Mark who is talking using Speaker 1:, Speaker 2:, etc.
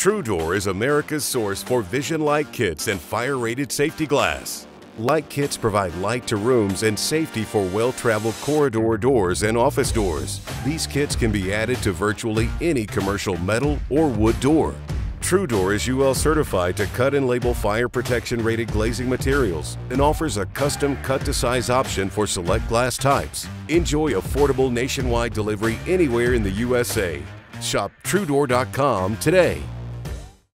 Speaker 1: Trudoor is America's source for vision light kits and fire-rated safety glass. Light kits provide light to rooms and safety for well-traveled corridor doors and office doors. These kits can be added to virtually any commercial metal or wood door. Trudoor is UL certified to cut and label fire protection rated glazing materials and offers a custom cut-to-size option for select glass types. Enjoy affordable nationwide delivery anywhere in the USA. Shop Trudoor.com today.